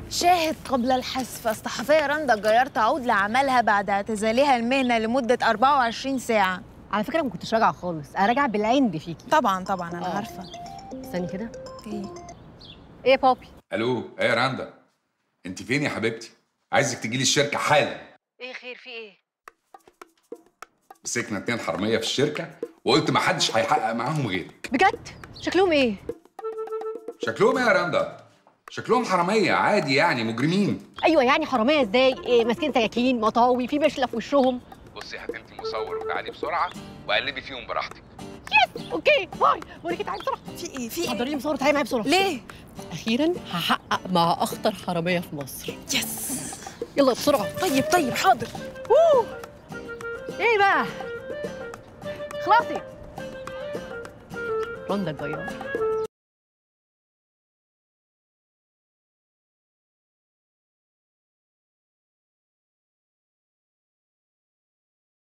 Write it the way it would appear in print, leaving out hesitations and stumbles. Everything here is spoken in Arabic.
شاهد قبل الحذف. الصحفية رندا الجيار تعود لعملها بعد اعتزالها المهنة لمدة 24 ساعة. على فكرة ما كنتش راجعة خالص، أنا راجعة بالعند فيكي. طبعا أنا عارفة. استني كده. إيه يا بابي؟ الو، ايه يا رندا؟ انت فين يا حبيبتي؟ عايزك تجيلي الشركه حالا. إيه خير، في إيه؟ مسكنا 2 حراميه في الشركه وقلت ما حدش هيحقق معاهم غيرك. بجد؟ شكلهم إيه؟ شكلهم ايه يا رندا؟ شكلهم حراميه عادي يعني، مجرمين. أيوه يعني حرامية إزاي؟ إيه، ماسكين سكاكين، مطاوي، في بشلة في وشهم. بصي هات انت المصور وتعالي بسرعه وقلبي فيهم براحتك. يس، أوكي، باي. بوريكي، تعالي بسرعة. في إيه؟ حضري لي مصور، تعالي معايا بسرعة. ليه؟ أخيراً هحقق مع أخطر حرامية في مصر. يس. يلا بسرعة. طيب حاضر. إيه بقى؟ خلاصي. رندا الجيار